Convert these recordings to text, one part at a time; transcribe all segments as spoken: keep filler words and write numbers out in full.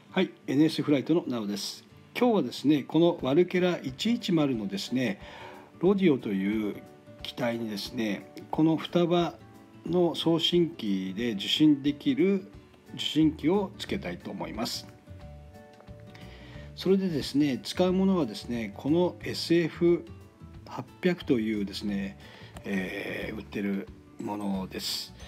はい、エヌエス フライトのなおです。今日はですね、このワルケラいちいちまるのですね、ロディオという機体にですね、この双葉の送信機で受信できる受信機をつけたいと思います。それでですね、使うものはですね、この エスエフはっぴゃく というですね、えー、売ってるものです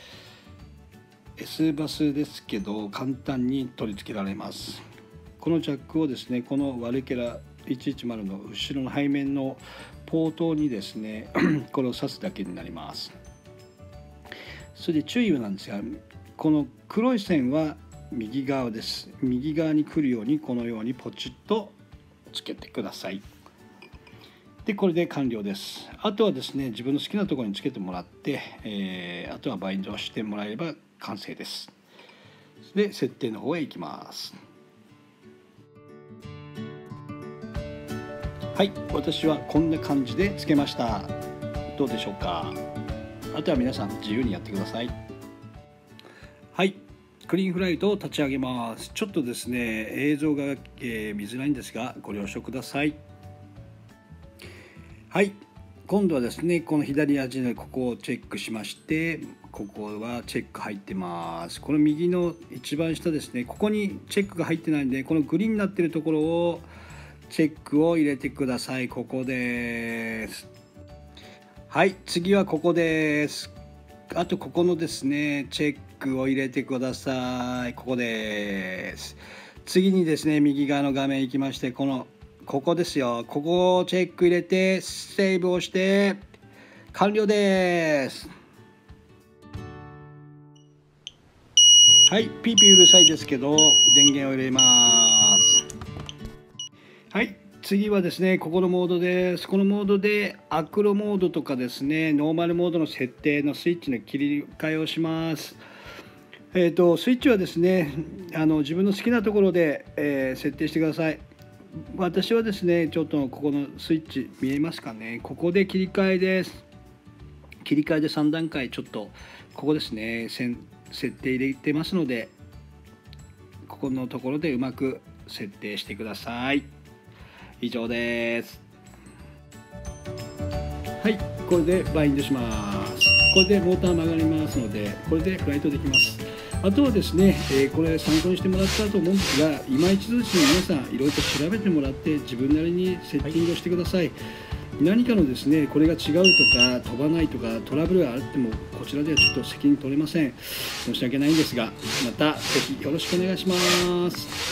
。S バスですけど簡単に取り付けられます。このジャックをですね、このワルケラいちいちまるの後ろの背面のポートにですねこれを挿すだけになります。それで注意なんですが、この黒い線は右側です。右側に来るようにこのようにポチッとつけてください。でこれで完了です。あとはですね、自分の好きなところにつけてもらって、えー、あとはバインドしてもらえれば完成です。で設定の方へ行きます。はい、私はこんな感じでつけました。どうでしょうか。あとは皆さん自由にやってください。はい、クリーンフライトを立ち上げます。ちょっとですね映像が、えー、見づらいんですがご了承ください。はい、今度はですねこの左端のここをチェックしまして、ここはチェック入ってます。この右の一番下ですね、ここにチェックが入ってないんで、このグリーンになっているところをチェックを入れてください。ここです。はい、次はここです。あとここのですねチェックを入れてください。ここです。次にですね右側の画面行きまして、このここですよ。ここをチェック入れてセーブをして完了です。はい、ピーピーうるさいですけど電源を入れます。はい、次はですねここのモードです。このモードでアクロモードとかですねノーマルモードの設定のスイッチの切り替えをします。えーと、スイッチはですねあの自分の好きなところで、えー、設定してください。私はですねちょっとここのスイッチ見えますかね。ここで切り替えです。切り替えでさんだんかいちょっとここですね設定入れてますので、ここのところでうまく設定してください。以上です。はい、これでバインドします。これでモーター曲がりますので、これでフライトできます。あとはですね、えー、これ参考にしてもらったと思うんですが、今一度ですね皆さんいろいろと調べてもらって自分なりにセッティングをしてください。はい、何かのですねこれが違うとか飛ばないとかトラブルがあってもこちらではちょっと責任取れません。申し訳ないんですが、またぜひよろしくお願いします。